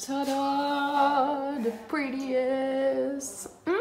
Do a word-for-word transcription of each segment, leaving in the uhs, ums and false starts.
Tada! The prettiest! Mm.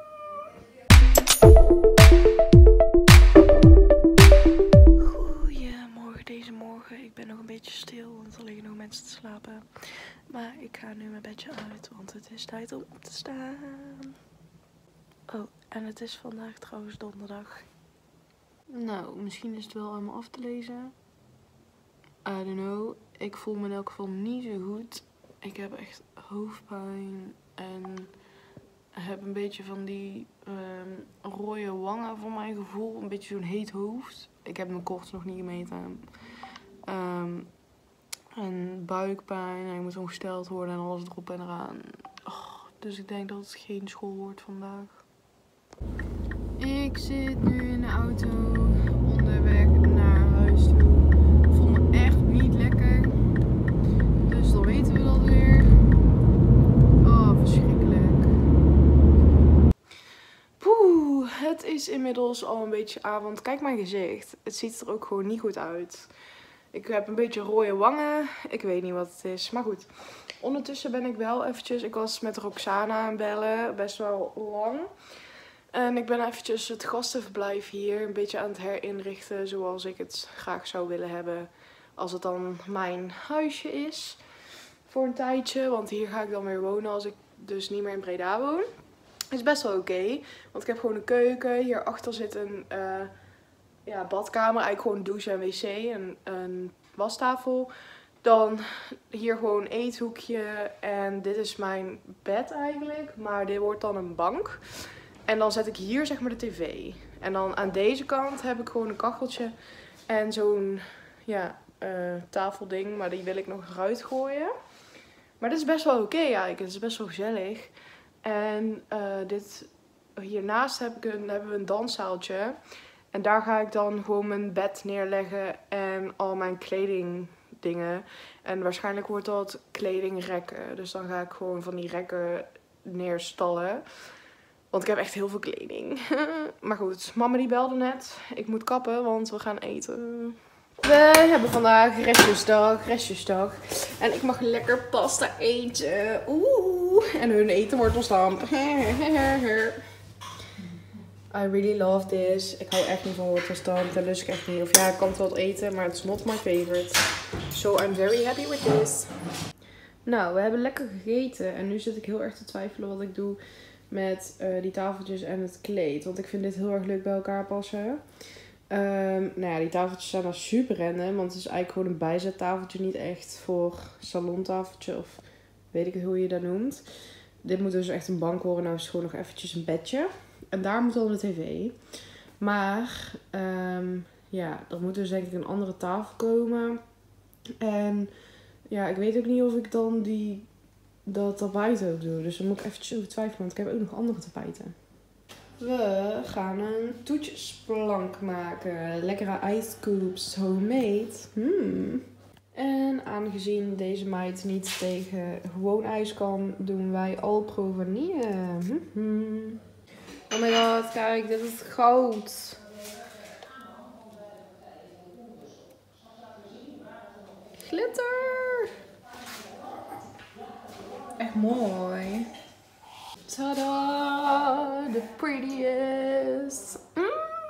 Goedemorgen deze morgen. Ik ben nog een beetje stil, want er liggen nog mensen te slapen. Maar ik ga nu mijn bedje uit, want het is tijd om op te staan. Oh, en het is vandaag trouwens donderdag. Nou, misschien is het wel allemaal af te lezen. I don't know. Ik voel me in elk geval niet zo goed. Ik heb echt hoofdpijn en heb een beetje van die um, rode wangen voor mijn gevoel. Een beetje zo'n heet hoofd. Ik heb mijn koorts nog niet gemeten. Um, en buikpijn en ik moet ongesteld worden en alles erop en eraan. Oh, dus ik denk dat het geen school wordt vandaag. Ik zit nu in de auto onderweg naar huis toe. Ik voel me echt niet lekker. Dus dan weten we dat weer. Oh, verschrikkelijk. Poeh, het is inmiddels al een beetje avond. Kijk mijn gezicht. Het ziet er ook gewoon niet goed uit. Ik heb een beetje rode wangen. Ik weet niet wat het is. Maar goed. Ondertussen ben ik wel eventjes... Ik was met Roxana aan het bellen. Best wel lang. En ik ben eventjes het gastenverblijf hier een beetje aan het herinrichten. Zoals ik het graag zou willen hebben. Als het dan mijn huisje is. Voor een tijdje. Want hier ga ik dan weer wonen als ik dus niet meer in Breda woon. Het is best wel oké. Okay, want ik heb gewoon een keuken. Hierachter zit een uh, ja, badkamer. Eigenlijk gewoon een douche en wc. En een wastafel. Dan hier gewoon een eethoekje. En dit is mijn bed eigenlijk. Maar dit wordt dan een bank. En dan zet ik hier zeg maar de tv. En dan aan deze kant heb ik gewoon een kacheltje. En zo'n ja, uh, tafelding. Maar die wil ik nog eruit gooien. Maar dit is best wel oké okay, eigenlijk. Het is best wel gezellig. En uh, dit, hiernaast heb ik een, hebben we een danszaaltje. En daar ga ik dan gewoon mijn bed neerleggen. En al mijn kledingdingen. En waarschijnlijk wordt dat kledingrekken. Dus dan ga ik gewoon van die rekken neerstallen. Want ik heb echt heel veel kleding. Maar goed, mama die belde net. Ik moet kappen, want we gaan eten. We hebben vandaag restjesdag, restjesdag. En ik mag lekker pasta eten. Oeh. En hun eten wortelstamp. I really love this. Ik hou echt niet van wortelstamp. Daar lust ik echt niet. Of ja, ik kan het wel eten, maar het is not my favorite. So I'm very happy with this. Nou, we hebben lekker gegeten. En nu zit ik heel erg te twijfelen wat ik doe met uh, die tafeltjes en het kleed. Want ik vind dit heel erg leuk bij elkaar passen. Um, nou ja, die tafeltjes zijn dan super random. Want het is eigenlijk gewoon een bijzettafeltje. Niet echt voor salontafeltje. Of weet ik hoe je dat noemt. Dit moet dus echt een bank worden. Nou is het gewoon nog eventjes een bedje. En daar moet dan de tv. Maar um, ja, er moet dus denk ik een andere tafel komen. En ja, ik weet ook niet of ik dan die... dat tapijt ook doe. Dus dan moet ik eventjes over twijfelen. Want ik heb ook nog andere tapijten. We gaan een toetjesplank maken. Lekkere ice scoops. Homemade. Hmm. En aangezien deze meid niet tegen gewoon ijs kan, doen wij Alpro vanille. Hmm. Oh my god, kijk. Dit is goud. Glitter. Echt mooi. Tada! The prettiest. Mm.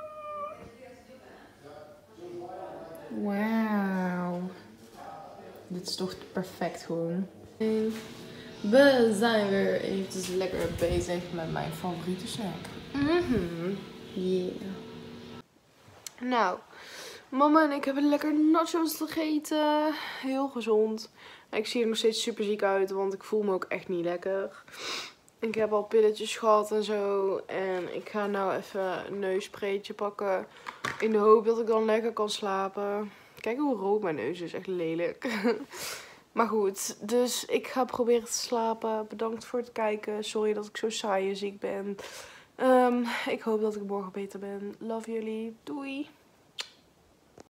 Wauw. Dit is toch perfect gewoon. We zijn weer eventjes lekker bezig met mijn favoriete snack. Mm-hmm. Yeah. Nou, mama en ik hebben lekker nachos gegeten. Heel gezond. Ik zie er nog steeds super ziek uit, want ik voel me ook echt niet lekker. Ik heb al pilletjes gehad en zo. En ik ga nou even een neuspreetje pakken. In de hoop dat ik dan lekker kan slapen. Kijk hoe rood mijn neus is. Echt lelijk. Maar goed, dus ik ga proberen te slapen. Bedankt voor het kijken. Sorry dat ik zo saai en ziek ben. Um, ik hoop dat ik morgen beter ben. Love jullie. Doei.